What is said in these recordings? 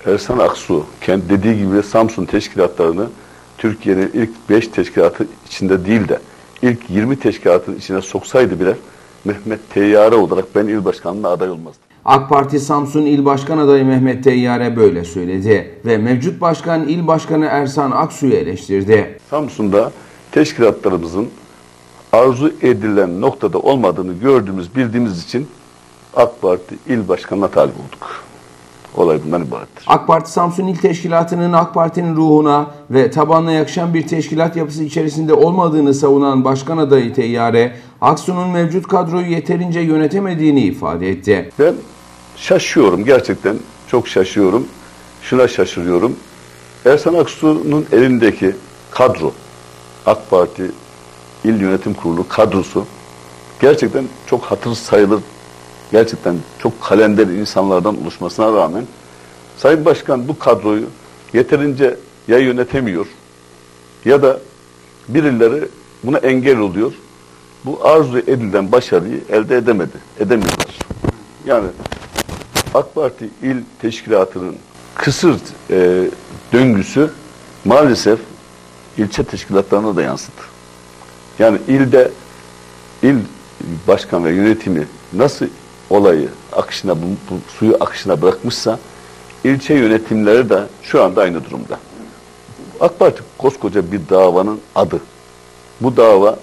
Ersan Aksu kendi dediği gibi Samsun teşkilatlarını Türkiye'nin ilk 5 teşkilatı içinde değil de ilk 20 teşkilatın içine soksaydı bile Mehmet Teyyare olarak ben il başkanlığına aday olmazdım. AK Parti Samsun İl Başkan Adayı Mehmet Teyyare böyle söyledi ve mevcut başkan İl Başkanı Ersan Aksu'yu eleştirdi. Samsun'da teşkilatlarımızın arzu edilen noktada olmadığını gördüğümüz, bildiğimiz için AK Parti İl Başkanı'na talip olduk. Olay bundan ibarettir. AK Parti Samsun İl Teşkilatı'nın AK Parti'nin ruhuna ve tabanına yakışan bir teşkilat yapısı içerisinde olmadığını savunan Başkan Adayı Teyyare, Aksu'nun mevcut kadroyu yeterince yönetemediğini ifade etti. Ben şaşıyorum, gerçekten çok şaşıyorum. Şuna şaşırıyorum. Ersan Aksu'nun elindeki kadro, AK Parti İl Yönetim Kurulu kadrosu gerçekten çok hatır sayılır, gerçekten çok kalender insanlardan oluşmasına rağmen Sayın Başkan bu kadroyu yeterince ya yönetemiyor ya da birileri buna engel oluyor. Bu arzu edilen başarıyı elde edemiyorlar. Yani AK Parti İl Teşkilatı'nın kısır döngüsü maalesef ilçe teşkilatlarına da yansıdı. Yani il başkan ve yönetimi nasıl olayı akışına, bu suyu akışına bırakmışsa ilçe yönetimleri de şu anda aynı durumda. AK Parti koskoca bir davanın adı. Bu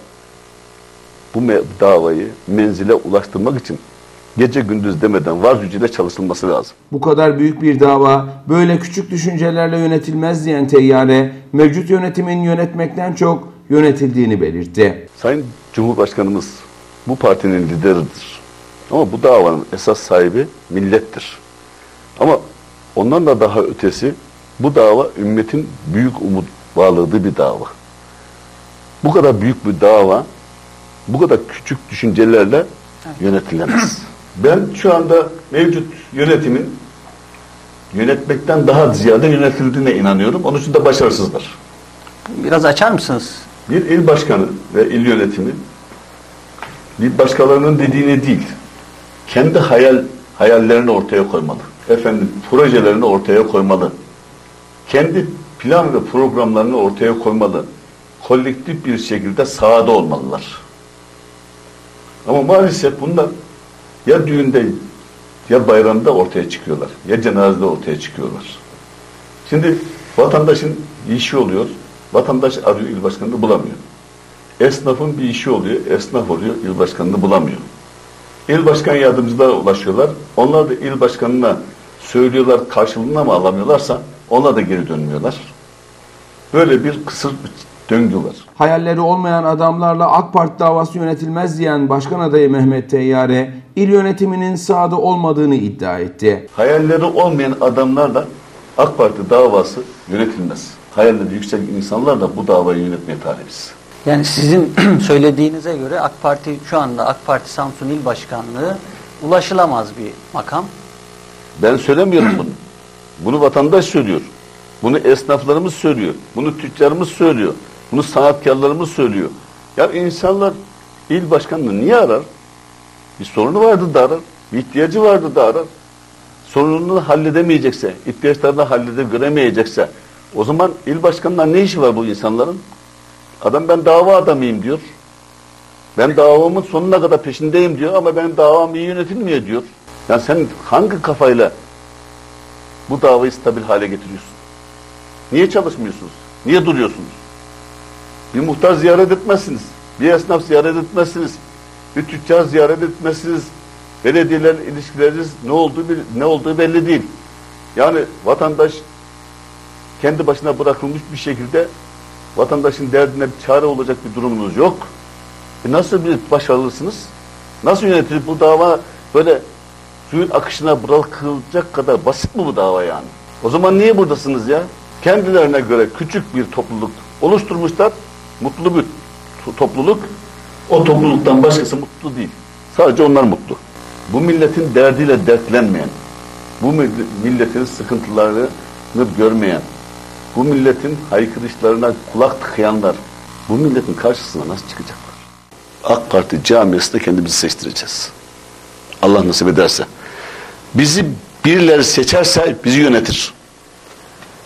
davayı menzile ulaştırmak için gece gündüz demeden var gücüyle çalışılması lazım. Bu kadar büyük bir dava böyle küçük düşüncelerle yönetilmez diyen Teyyare, mevcut yönetimin yönetmekten çok yönetildiğini belirtti. Sayın Cumhurbaşkanımız bu partinin lideridir. Ama bu davanın esas sahibi millettir. Ama ondan da daha ötesi bu dava ümmetin büyük umut bağladığı bir dava. Bu kadar büyük bir dava bu kadar küçük düşüncelerle yönetilemez. Ben şu anda mevcut yönetimin yönetmekten daha ziyade yönetildiğine inanıyorum. Onun için de başarısızlar. Biraz açar mısınız? Bir il başkanı ve il yönetimi bir başkalarının dediğini değil, kendi hayallerini ortaya koymalı. Projelerini ortaya koymalı. Kendi plan ve programlarını ortaya koymalı. Kolektif bir şekilde sahada olmalılar. Ama maalesef bunlar ya düğünde ya bayramda ortaya çıkıyorlar. Ya cenazede ortaya çıkıyorlar. Şimdi vatandaşın işi oluyor. Vatandaş arıyor, il başkanını bulamıyor. Esnafın bir işi oluyor. Esnaf oluyor, il başkanını bulamıyor. İl başkan yardımcılara ulaşıyorlar. Onlar da il başkanına söylüyorlar, karşılığını mı alamıyorlarsa onlar da geri dönmüyorlar. Böyle bir kısır döngü var. Hayalleri olmayan adamlarla AK Parti davası yönetilmez diyen Başkan Adayı Mehmet Teyyare, il yönetiminin sahada olmadığını iddia etti. Hayalleri olmayan adamlarla AK Parti davası yönetilmez. Hayalleri yüksek insanlar da bu davayı yönetmeye talibiz. Yani sizin söylediğinize göre AK Parti şu anda AK Parti Samsun İl Başkanlığı ulaşılamaz bir makam. Ben söylemiyorum bunu. Bunu vatandaş söylüyor. Bunu esnaflarımız söylüyor. Bunu tüccarımız söylüyor. Bunu sanatkarlarımız söylüyor. Ya insanlar il başkanını niye arar? Bir sorunu vardı da arar. Bir ihtiyacı vardı da arar. Sorununu halledemeyecekse, ihtiyaçlarını halledebilmeyecekse o zaman il başkanına ne işi var bu insanların? Adam ben dava adamıyım diyor. Ben davamın sonuna kadar peşindeyim diyor ama benim davam iyi yönetilmiyor diyor. Yani sen hangi kafayla bu davayı stabil hale getiriyorsun? Niye çalışmıyorsunuz? Niye duruyorsunuz? Bir muhtar ziyaret etmezsiniz. Bir esnaf ziyaret etmezsiniz. Bir tüccar ziyaret etmezsiniz. Belediyelerle ilişkileriniz ne olduğu belli değil. Yani vatandaş kendi başına bırakılmış bir şekilde vatandaşın derdine bir çare olacak bir durumunuz yok. Nasıl bir başarılısınız? Nasıl yönetilir bu dava? Böyle suyun akışına bırakılacak kadar basit mi bu dava yani? O zaman niye buradasınız ya? Kendilerine göre küçük bir topluluk oluşturmuşlar. Mutlu bir topluluk. O topluluktan başkası mutlu değil. Sadece onlar mutlu. Bu milletin derdiyle dertlenmeyen, bu milletin sıkıntılarını görmeyen, bu milletin haykırışlarına kulak tıkayanlar, bu milletin karşısına nasıl çıkacaklar? AK Parti camiasında kendimizi seçtireceğiz. Allah nasip ederse. Bizi birileri seçerse bizi yönetir.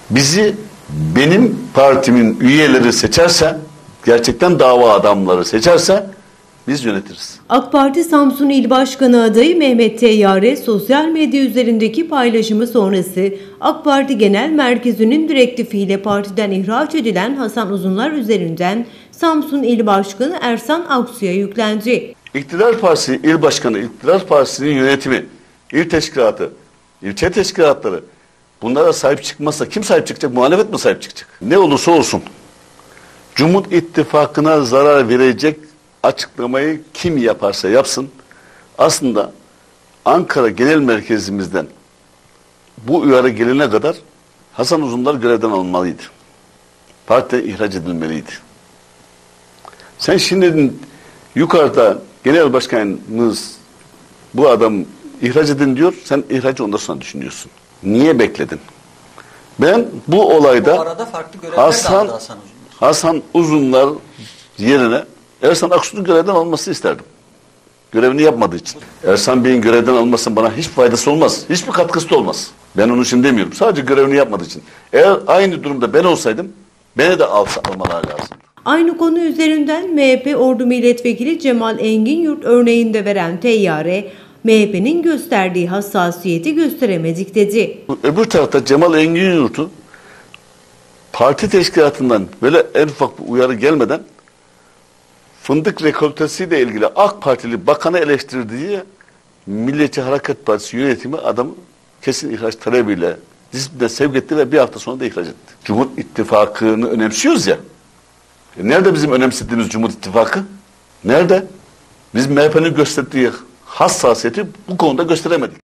bizi benim partimin üyeleri seçerse, gerçekten dava adamları seçerse biz yönetiriz. AK Parti Samsun İl Başkanı adayı Mehmet Teyyare sosyal medya üzerindeki paylaşımı sonrası AK Parti Genel Merkezi'nin direktifiyle partiden ihraç edilen Hasan Uzunlar üzerinden Samsun İl Başkanı Ersan Aksu'ya yüklendi. İktidar Partisi İl Başkanı, İktidar Partisi'nin yönetimi, il teşkilatı, ilçe teşkilatları bunlara sahip çıkmazsa kim sahip çıkacak? Muhalefet mi sahip çıkacak? Ne olursa olsun Cumhur İttifakı'na zarar verecek açıklamayı kim yaparsa yapsın, aslında Ankara Genel Merkezimizden bu uyarı gelene kadar Hasan Uzunlar görevden alınmalıydı. Partiden ihraç edilmeliydi. Sen şimdi yukarıda genel başkanımız bu adam ihraç edin diyor, sen ihracı ondan sonra düşünüyorsun. Niye bekledin? Ben bu olayda Bu arada farklı görevler de aldı Hasan Uzunlar. Hasan Uzunlar yerine Ersan Aksu'nun görevden alınmasını isterdim. Görevini yapmadığı için. Ersan Bey'in görevden alınmasının bana hiç faydası olmaz. Hiçbir katkısı da olmaz. Ben onun için demiyorum. Sadece görevini yapmadığı için. Eğer aynı durumda ben olsaydım beni de almalar lazım. Aynı konu üzerinden MHP Ordu Milletvekili Cemal Enginyurt örneğinde veren Teyyare, MHP'nin gösterdiği hassasiyeti gösteremedik dedi. Öbür tarafta Cemal Enginyurt'u parti teşkilatından böyle en ufak bir uyarı gelmeden fındık rekoltesiyle ilgili AK Partili bakanı eleştirdiği Milliyetçi Hareket Partisi yönetimi adamı kesin ihraç talebiyle disipline sevk etti ve bir hafta sonra da ihraç etti. Cumhur İttifakı'nı önemsiyoruz ya. Nerede bizim önemsediğimiz Cumhur İttifakı? Nerede? Biz MHP'nin gösterdiği hassasiyeti bu konuda gösteremedik.